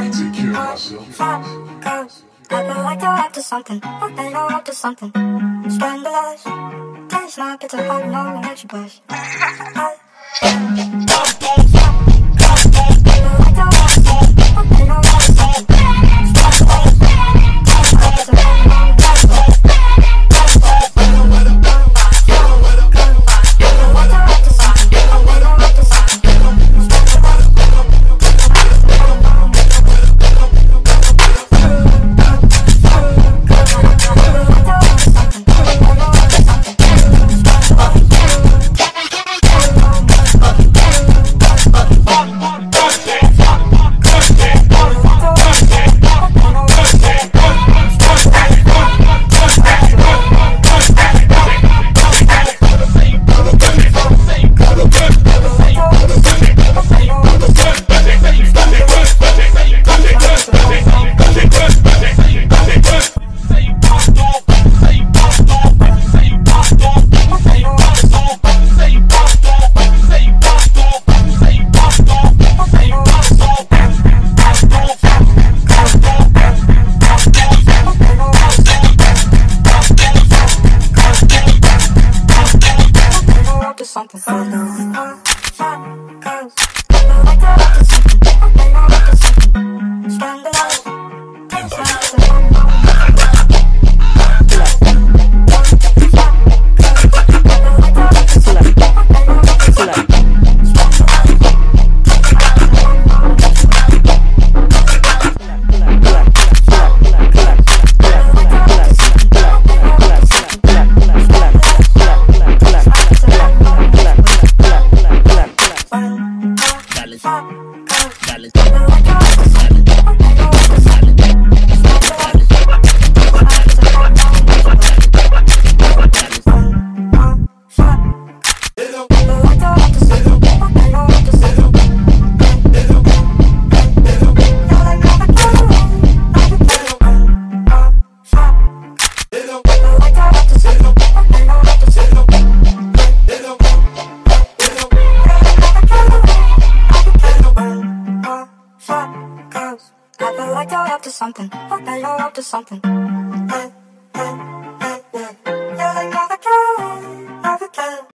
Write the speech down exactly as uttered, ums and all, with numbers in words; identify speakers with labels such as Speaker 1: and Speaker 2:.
Speaker 1: take care of myself.
Speaker 2: Cause I feel like you're up to something. I think you're up to something scandalous. Taste like it's a hot no one makes you blush. I something I feel like you're up to something. I feel like you're up to something.